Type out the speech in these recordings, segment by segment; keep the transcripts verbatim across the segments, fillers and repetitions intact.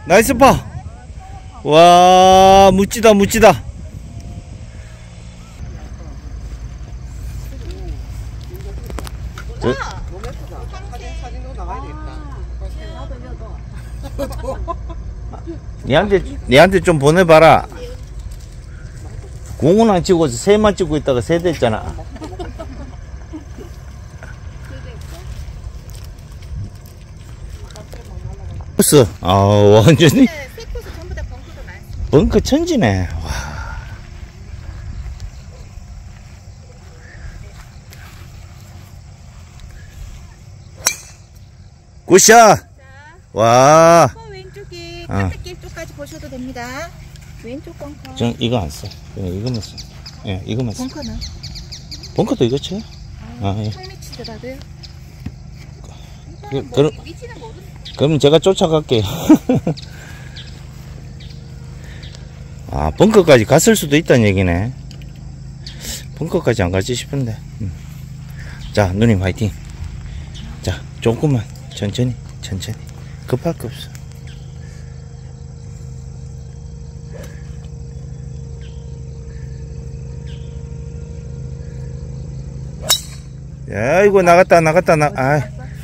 나이스 파. 와, 묻지다, 묻지다. 저, 니한테, 니한테 좀 보내봐라. 공은 안 치고 새만 찍고 있다가 새 됐잖아. 버스, 아, 완전히. 벙커 천지네. 와. 굿샷. 와. 왼쪽이 카트길 쪽까지 보셔도 됩니다. 왼쪽 벙커. 전 이거 안 써. 그냥 이거만 써. 예, 이거만 써. 벙커는? 벙커도 이거 쳐요? 아, 아, 예. 팔미치더라도요. 그, 그럼, 그럼 제가 쫓아갈게요. 아, 벙커까지 갔을 수도 있다는 얘기네. 벙커까지 안 갈지 싶은데. 음. 자, 누님 화이팅. 자, 조금만. 천천히, 천천히. 급할 거 없어. 야, 이거 나갔다, 나갔다, 나, 아.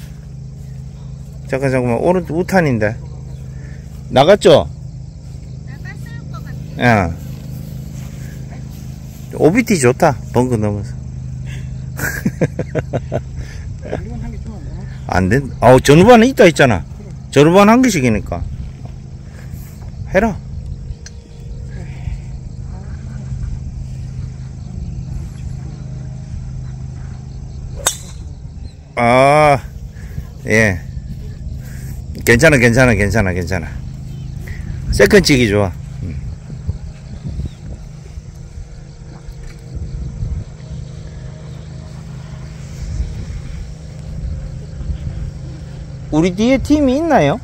잠깐, 잠깐만. 오른쪽 우탄인데. 나갔죠? 나갔을 것 같아요. 야. 오비티 좋다. 벙커 넘어서. 안 된, 아우, 전후반에 있다 했잖아. 전후반 한 개씩이니까. 해라. 아, 예. 괜찮아, 괜찮아, 괜찮아, 괜찮아. 세컨 치기 좋아. 음. 우리 뒤에 팀이 있나요?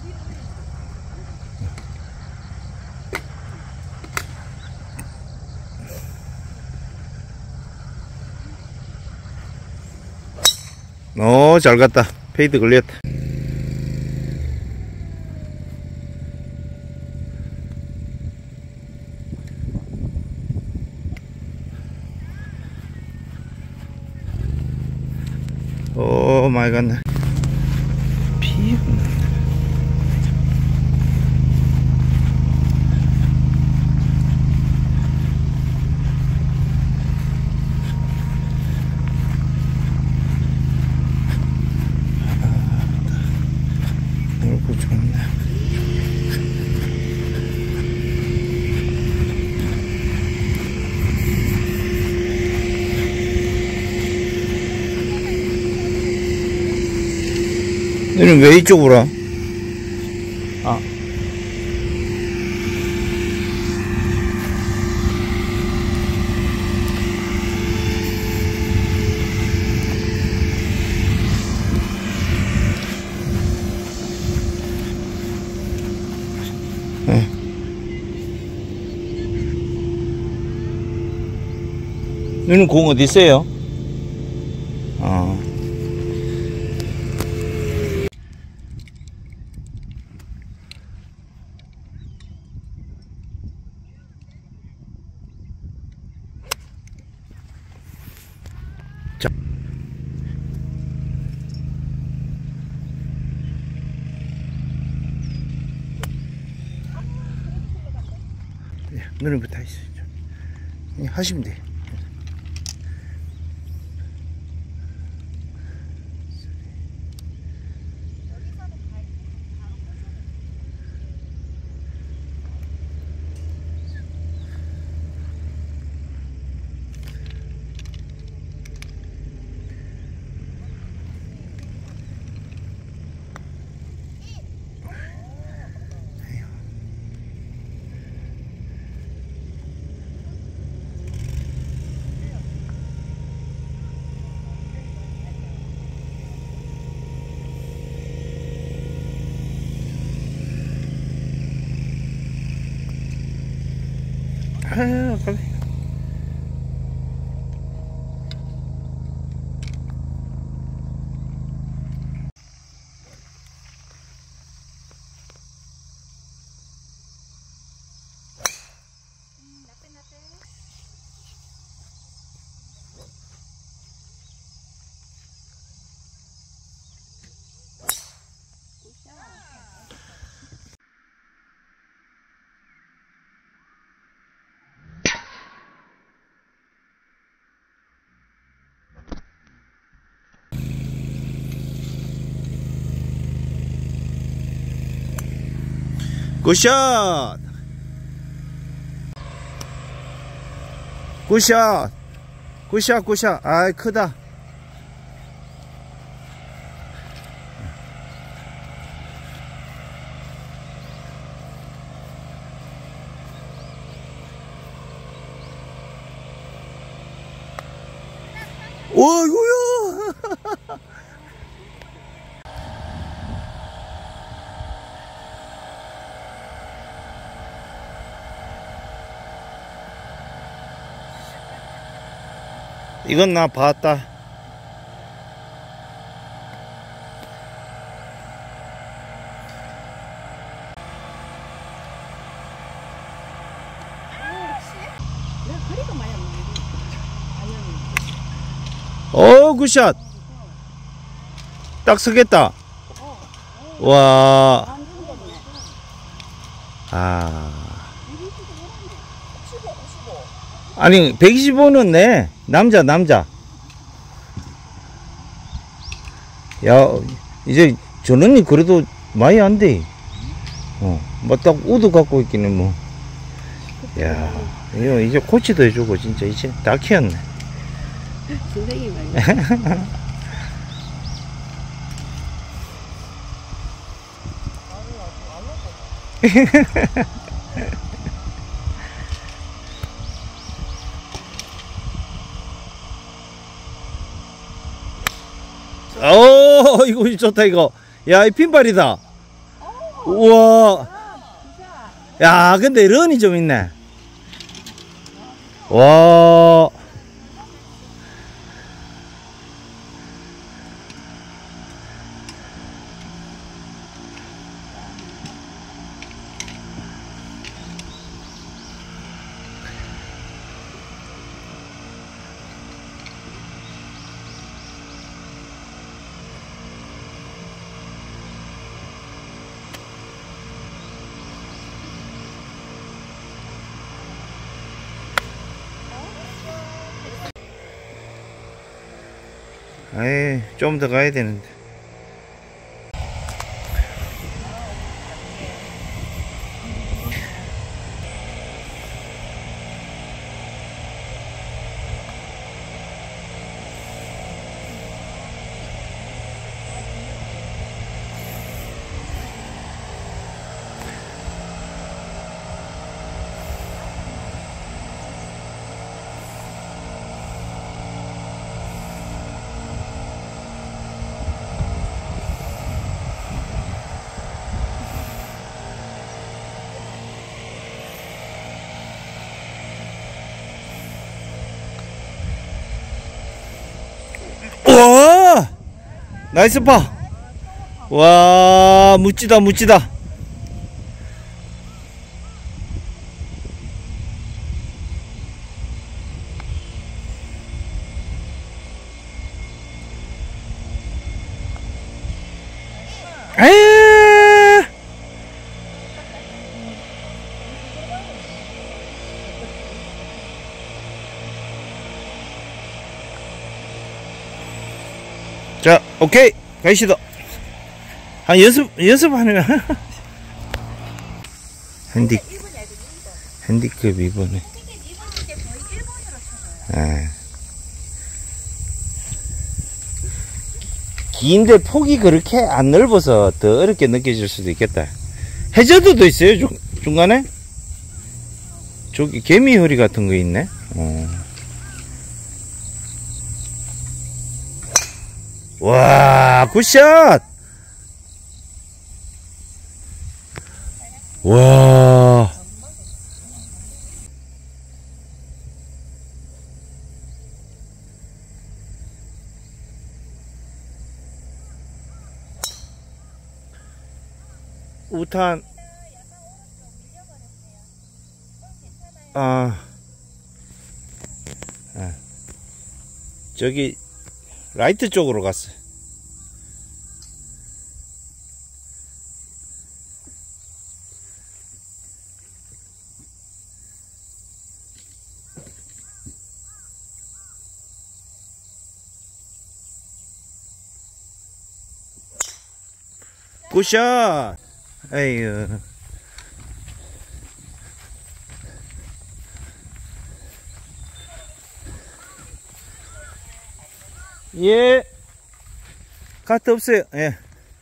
오, 잘 갔다. 페이드 걸렸다. 오 마이 갓. 피 얼굴 좋네. 너는 왜 이쪽으로 와? 아. 네. 너는 공 어디 있어요? 아. 자. 너는 붙어 있어. 하시면 돼. 아유, 빨리. 굿샷! 굿샷! 굿샷, 굿샷. 아이, 크다. 어이구야! 이건 나 봤다. 어, 굿샷. 딱 서겠다. 와. 아. 아니, 백이십오는 네. 남자, 남자. 야, 이제 저는 그래도 많이 안 돼. 어, 뭐 딱 우드 갖고 있기는 뭐. 야, 이거 이제 코치도 해주고 진짜 이제 다 키웠네. 선생님 말이야. 오, 이거 좋다 이거. 야, 이 핀발이다. 우와. 야, 근데 런이 좀 있네. 와. 에이, 좀 더 가야 되는데. 와, 나이스 파. 와, 묻지다 묻지다. 에이. 자, 오케이, 가시다. 한 연습 연습하는 핸디 핸디캡 이번에. 아. 긴데 폭이 그렇게 안 넓어서 더 어렵게 느껴질 수도 있겠다. 해저드도 있어요, 중, 중간에? 저기 개미 허리 같은 거 있네. 어. 와, 굿샷! 와. 우탄. 아. 아. 저기 라이트 쪽으로 갔어. 굿샷. 에이유. 예. 카트 없어요. 예.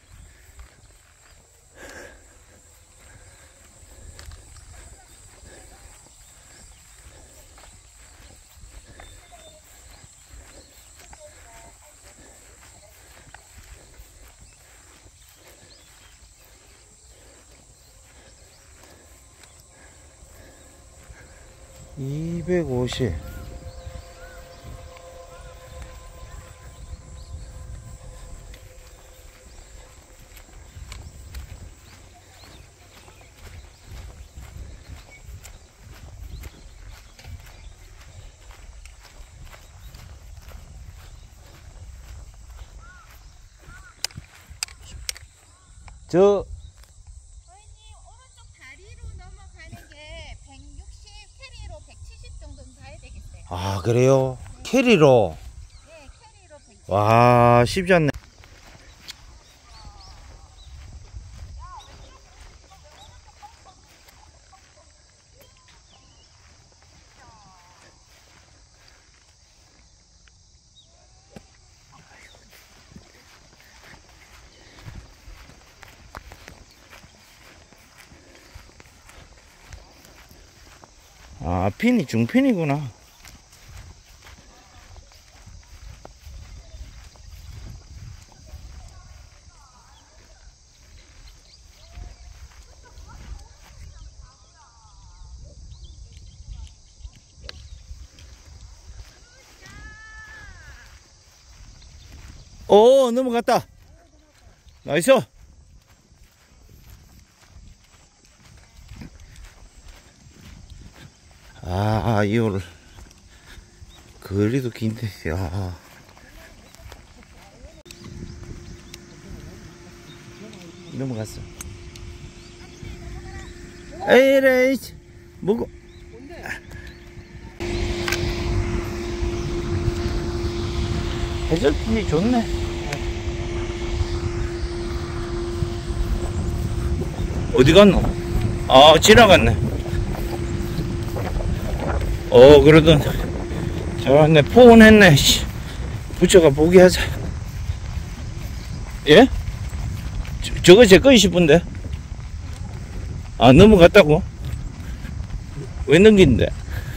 이백오십. 저 고객님 오른쪽 다리로 넘어가는 게 백육십, 캐리로 백칠십 정도는 가야 되겠어요. 아, 그래요? 캐리로. 네, 캐리로 백칠십. 와, 쉽지 않네. 아, 핀이 중핀이구나. 오, 넘어갔다. 나이스. 아, 이거를 거리도 긴데, 야. 넘어갔어. 에이레이, 뭐고? 해저핀이 좋네. 어디 갔노? 아, 지나갔네. 어, 그러던 잘왔네. 포온했네. 씨. 부처가 포기하자. 예? 저, 저거 제 거 이십 분데. 아, 넘어갔다고? 왜 넘긴데?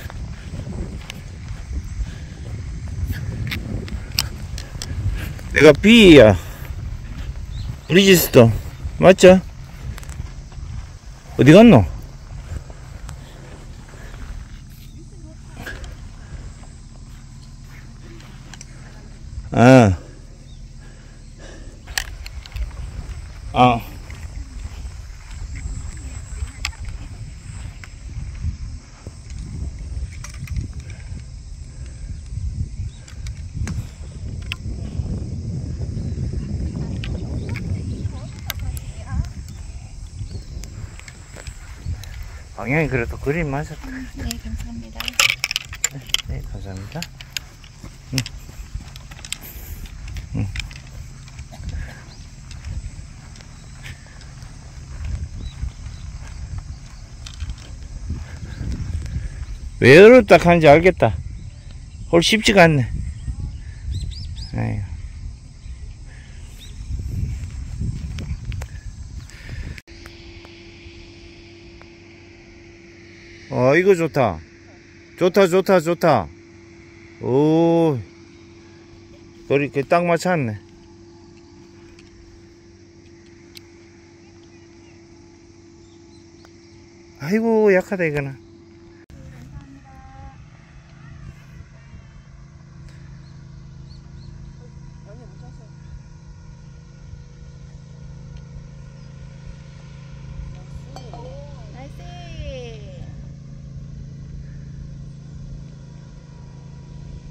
내가 B야. 브리지스톤 맞죠? 어디 갔노? 아. 아. 방향이 그래도 그림 맞았다. 네, 감사합니다. 네, 네, 감사합니다. 응. 응. 왜 어렵다 하는지 알겠다. 홀 쉽지가 않네. 에휴. 어, 이거 좋다. 좋다, 좋다, 좋다. 오, 거리 딱 맞췄네. 아이고, 약하다, 이거는.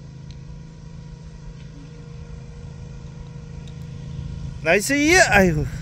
나이스, 예! 아이고.